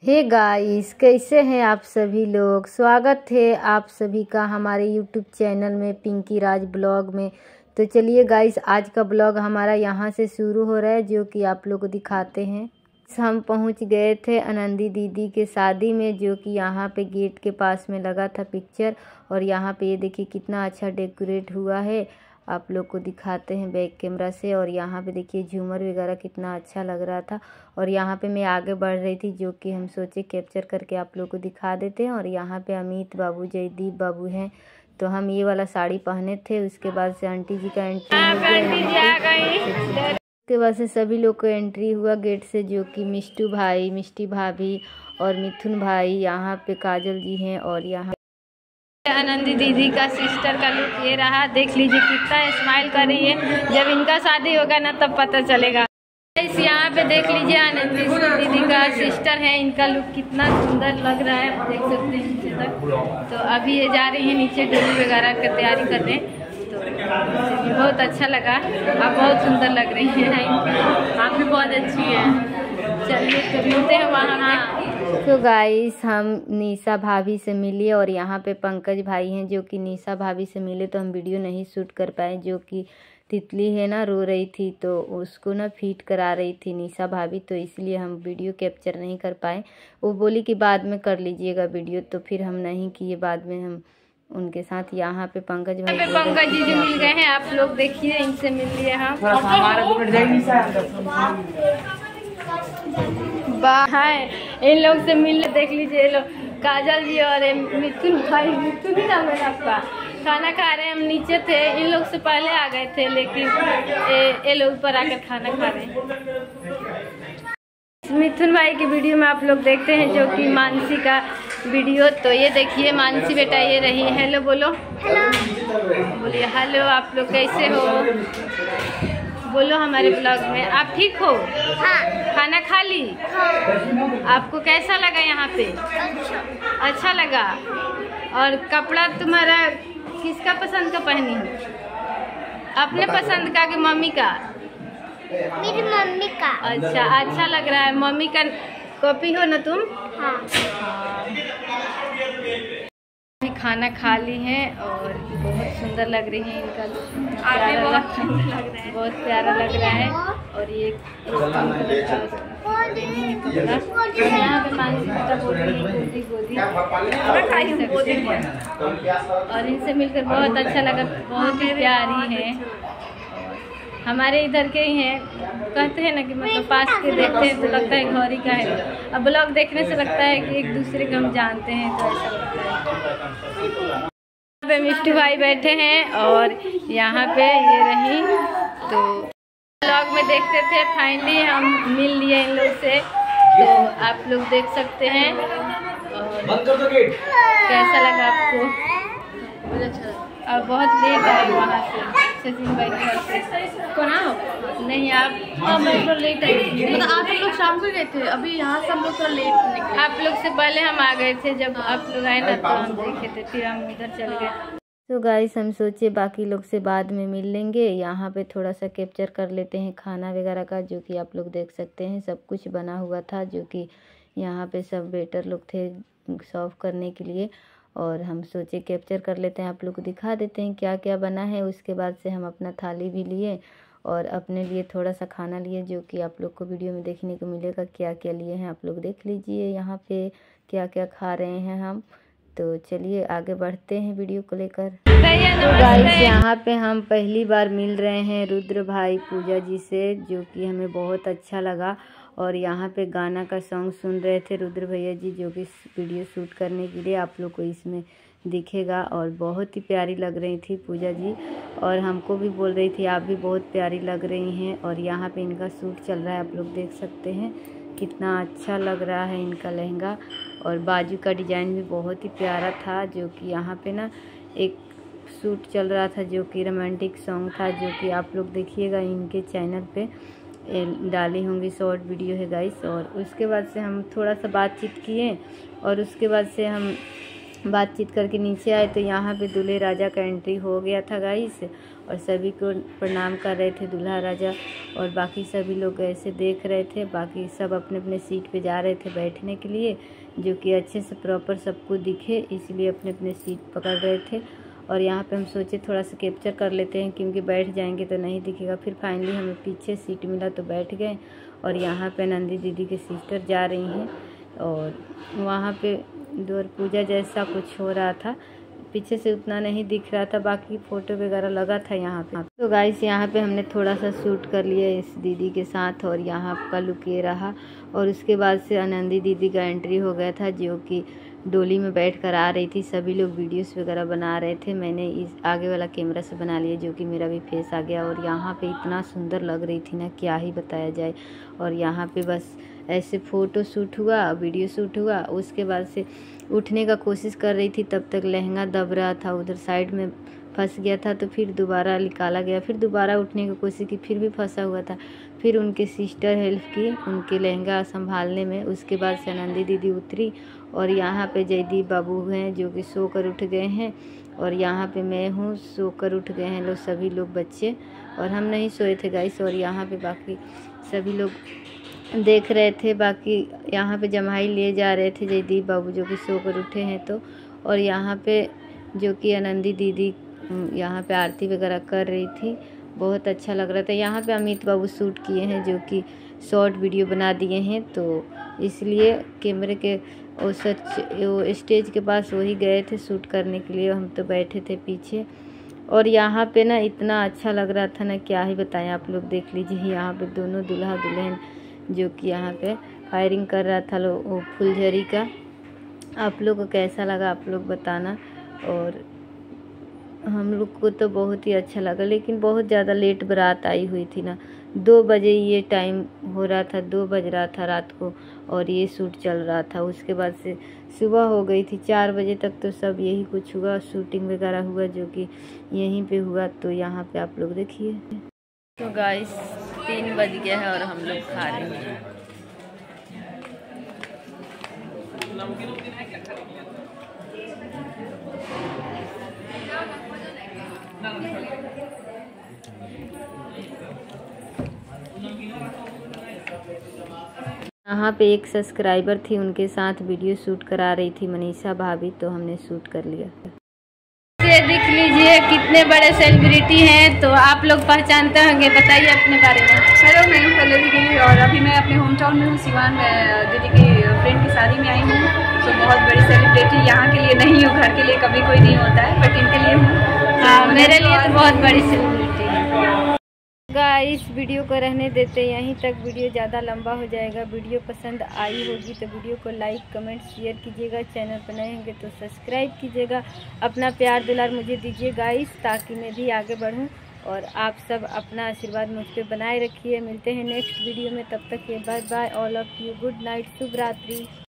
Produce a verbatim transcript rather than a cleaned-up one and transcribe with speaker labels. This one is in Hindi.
Speaker 1: हे गाइस, कैसे हैं आप सभी लोग। स्वागत है आप सभी का हमारे यूट्यूब चैनल में पिंकी राज ब्लॉग में। तो चलिए गाइस, आज का ब्लॉग हमारा यहाँ से शुरू हो रहा है, जो कि आप लोग को दिखाते हैं। हम पहुँच गए थे आनंदी दीदी के शादी में, जो कि यहाँ पे गेट के पास में लगा था पिक्चर। और यहाँ पे ये देखिए कितना अच्छा डेकोरेट हुआ है, आप लोग को दिखाते हैं बैक कैमरा से। और यहाँ पे देखिए झूमर वगैरह कितना अच्छा लग रहा था। और यहाँ पे मैं आगे बढ़ रही थी, जो कि हम सोचे कैप्चर करके आप लोग को दिखा देते हैं। और यहाँ पे अमित बाबू, जयदीप बाबू हैं, तो हम ये वाला साड़ी पहने थे। उसके बाद से आंटी जी का एंट्री हो गया। उसके बाद से सभी लोग को एंट्री हुआ गेट से, जो कि मिष्टू भाई, मिष्टी भाभी और मिथुन भाई, यहाँ पे काजल जी हैं। और यहाँ आनंदी दीदी का सिस्टर का लुक ये रहा, देख लीजिए कितना स्माइल कर रही है। जब इनका शादी होगा ना तब पता चलेगा। इस यहाँ पे देख लीजिए आनंदी दीदी का सिस्टर है, इनका लुक कितना सुंदर लग रहा है, आप देख सकते हैं नीचे तक। तो अभी ये जा रही है नीचे डोली वगैरह की तैयारी करने। तो बहुत अच्छा लगा, आप बहुत सुंदर लग रही हैं, आप भी बहुत अच्छी हैं। चलिए तो मिलते हैं वहाँ। तो गाइस, हम निशा भाभी से मिले और यहाँ पे पंकज भाई हैं, जो कि निशा भाभी से मिले। तो हम वीडियो नहीं शूट कर पाए, जो कि तितली है ना रो रही थी, तो उसको ना फीड करा रही थी निशा भाभी, तो इसलिए हम वीडियो कैप्चर नहीं कर पाए। वो बोली कि बाद में कर लीजिएगा वीडियो, तो फिर हम नहीं किए, बाद में हम उनके साथ। यहाँ पे पंकज भाई, पंकज जी जो मिल गए हैं, आप लोग देखिए, इनसे मिल लिए हम। बाय इन लोग से मिल, देख लीजिए ये लोग काजल जी और मिथुन भाई, मिथुन ही नाम है आपका। खाना खा रहे हैं, हम नीचे थे, इन लोग से पहले आ गए थे, लेकिन ये लोग ऊपर आकर खाना खा रहे हैं। मिथुन भाई की वीडियो में आप लोग देखते हैं, जो कि मानसी का वीडियो। तो ये देखिए मानसी बेटा ये रही, हेलो बोलो, बोलिए हेलो। आप लोग कैसे हो, बोलो हमारे ब्लॉग में। आप ठीक हो? हाँ। खाना खा ली? हाँ। आपको कैसा लगा यहाँ पे? अच्छा, अच्छा लगा। और कपड़ा तुम्हारा किसका पसंद का पहनी हो? अपने पसंद का कि मम्मी का? मेरी मम्मी का। अच्छा, अच्छा लग रहा है। मम्मी का कॉपी हो ना तुम? हाँ। खाना खा ली हैं और बहुत सुंदर लग रही है, इनका आगे बहुत सुंदर लग रहा है, बहुत प्यारा लग रहा है। और ये यहाँ पे मानसी बेटा बोल रही है गोदी गोदी, और इनसे मिलकर बहुत अच्छा लगा, बहुत ही प्यारी है। हमारे इधर के ही हैं, कहते हैं ना कि मतलब पास के देखते हैं तो लगता है घर ही का है। अब ब्लॉग देखने से लगता है कि एक दूसरे को हम जानते हैं, तो ऐसा लगता है। यहाँ पे मिष्टू भाई बैठे हैं और यहाँ पे ये रही। तो ब्लॉग में देखते थे, फाइनली हम मिल लिए इन लोग से, तो आप लोग देख सकते हैं। और कैसा लगा आपको? बहुत अच्छा लगा। और बहुत लेट आए वहाँ से सचिन भाई के घर से। कौन हो? नहीं आप, हाँ मैं थोड़ा लेट आई थी, मतलब आप लोग शाम को गए थे, अभी यहाँ से हम लोग थोड़ा लेट निकले। आप लोग से पहले हम आ गए थे, जब आप लोग आए ना तो हम देखे थे, फिर हम इधर चल गए। तो गाइस, हम सोचे बाकी लोग से बाद में मिल लेंगे। यहाँ पे थोड़ा सा कैप्चर कर लेते हैं खाना वगैरह का, जो कि आप लोग देख सकते हैं सब कुछ बना हुआ था, जो कि यहाँ पे सब वेटर लोग थे सर्व करने के लिए। और हम सोचे कैप्चर कर लेते हैं, आप लोग को दिखा देते हैं क्या क्या बना है। उसके बाद से हम अपना थाली भी लिए और अपने लिए थोड़ा सा खाना लिए, जो कि आप लोग को वीडियो में देखने को मिलेगा क्या क्या लिए हैं। आप लोग देख लीजिए यहाँ पे क्या क्या खा रहे हैं हम। तो चलिए आगे बढ़ते हैं वीडियो को लेकर। तो गाइस, यहाँ पे हम पहली बार मिल रहे हैं रुद्र भाई पूजा जी से, जो कि हमें बहुत अच्छा लगा। और यहाँ पे गाना का सॉन्ग सुन रहे थे रुद्र भैया जी, जो कि वीडियो शूट करने के लिए आप लोग को इसमें दिखेगा। और बहुत ही प्यारी लग रही थी पूजा जी, और हमको भी बोल रही थी आप भी बहुत प्यारी लग रही हैं। और यहाँ पे इनका शूट चल रहा है, आप लोग देख सकते हैं कितना अच्छा लग रहा है इनका लहंगा। और बाजू का डिज़ाइन भी बहुत ही प्यारा था, जो कि यहाँ पे ना एक शूट चल रहा था, जो कि रोमांटिक सॉन्ग था, जो कि आप लोग देखिएगा इनके चैनल पे डाली होंगी, शॉर्ट वीडियो है गाइस। और उसके बाद से हम थोड़ा सा बातचीत किए, और उसके बाद से हम बातचीत करके नीचे आए, तो यहाँ पे दूल्हे राजा का एंट्री हो गया था गाइस। और सभी को प्रणाम कर रहे थे दूल्हा राजा, और बाकी सभी लोग ऐसे देख रहे थे। बाकी सब अपने अपने सीट पे जा रहे थे बैठने के लिए, जो कि अच्छे से प्रॉपर सबको दिखे, इसलिए अपने अपने सीट पकड़ रहे थे। और यहाँ पे हम सोचे थोड़ा सा कैप्चर कर लेते हैं, क्योंकि बैठ जाएंगे तो नहीं दिखेगा। फिर फाइनली हमें पीछे सीट मिला तो बैठ गए। और यहाँ पे नंदी दीदी के सिस्टर जा रही हैं, और वहाँ पे द्वार पूजा जैसा कुछ हो रहा था, पीछे से उतना नहीं दिख रहा था, बाकी फ़ोटो वगैरह लगा था यहाँ पे। तो गाइस यहाँ पे हमने थोड़ा सा शूट कर लिया इस दीदी के साथ, और यहाँ का लुक ये रहा। और उसके बाद से आनंदी दीदी का एंट्री हो गया था, जो कि डोली में बैठ कर आ रही थी। सभी लोग वीडियोस वगैरह बना रहे थे, मैंने इस आगे वाला कैमरा से बना लिया, जो कि मेरा भी फेस आ गया। और यहाँ पे इतना सुंदर लग रही थी ना, क्या ही बताया जाए। और यहाँ पे बस ऐसे फ़ोटो शूट हुआ, वीडियो शूट हुआ। उसके बाद से उठने का कोशिश कर रही थी, तब तक लहंगा दब रहा था, उधर साइड में फंस गया था, तो फिर दोबारा निकाला गया। फिर दोबारा उठने की कोशिश की, फिर भी फंसा हुआ था। फिर उनके सिस्टर हेल्प की उनके लहंगा संभालने में। उसके बाद से आनंदी दीदी उतरी, और यहाँ पे जयदीप बाबू हैं जो कि सो कर उठ गए हैं, और यहाँ पे मैं हूँ, सो कर उठ गए हैं लोग, सभी लोग बच्चे, और हम नहीं सोए थे गाइस। और यहाँ पे बाकी सभी लोग देख रहे थे। बाकी यहाँ पे जमाई ले जा रहे थे जयदीप बाबू, जो कि सो कर उठे हैं तो। और यहाँ पे जो कि आनंदी दीदी यहाँ पे आरती वगैरह कर रही थी, बहुत अच्छा लग रहा था। यहाँ पे अमित बाबू शूट किए हैं, जो कि शॉर्ट वीडियो बना दिए हैं, तो इसलिए कैमरे के वो सच वो स्टेज के पास वही गए थे शूट करने के लिए, हम तो बैठे थे पीछे। और यहाँ पे ना इतना अच्छा लग रहा था ना, क्या ही बताएं, आप लोग देख लीजिए। यहाँ पे दोनों दूल्हा दुल्हन जो कि यहाँ पे फायरिंग कर रहा था लो वो फुलझड़ी का। आप लोग को कैसा लगा आप लोग बताना। और हम लोग को तो बहुत ही अच्छा लगा, लेकिन बहुत ज़्यादा लेट बारात आई हुई थी ना, दो बजे ये टाइम हो रहा था, दो बज रहा था रात को, और ये शूट चल रहा था। उसके बाद से सुबह हो गई थी, चार बजे तक तो सब यही कुछ हुआ, शूटिंग वगैरह हुआ, जो कि यहीं पे हुआ। तो यहाँ पे आप लोग देखिए। तो गाइस तीन बज गया है और हम लोग खा रहे हैं। यहाँ पे एक सब्सक्राइबर थी, उनके साथ वीडियो शूट करा रही थी मनीषा भाभी, तो हमने शूट कर लिया। ये देख लीजिए कितने बड़े सेलिब्रिटी हैं, तो आप लोग पहचानते होंगे, बताइए अपने बारे में।
Speaker 2: हेलो, मैं हूँ पल्लवी गिरी, और अभी मैं अपने होम टाउन में हूँ, सिवान में। दीदी की फ्रेंड की शादी में आई हूँ, तो बहुत बड़ी सेलिब्रिटी यहाँ के लिए नहीं हूँ, घर के लिए कभी कोई नहीं होता है, बट इनके लिए हूँ।
Speaker 1: हाँ, मेरे लिए तो बहुत बड़ी सेलिब्रिटी है। गाइस वीडियो को रहने देते, यहीं तक, वीडियो ज़्यादा लंबा हो जाएगा। वीडियो पसंद आई होगी तो वीडियो को लाइक कमेंट शेयर कीजिएगा, चैनल पर नए होंगे तो सब्सक्राइब कीजिएगा। अपना प्यार दुलार मुझे दीजिए गाइस, ताकि मैं भी आगे बढ़ूं, और आप सब अपना आशीर्वाद मुझ पर बनाए रखिए। मिलते हैं नेक्स्ट वीडियो में, तब तक ये bye bye all of you, good night, शुभ रात्रि।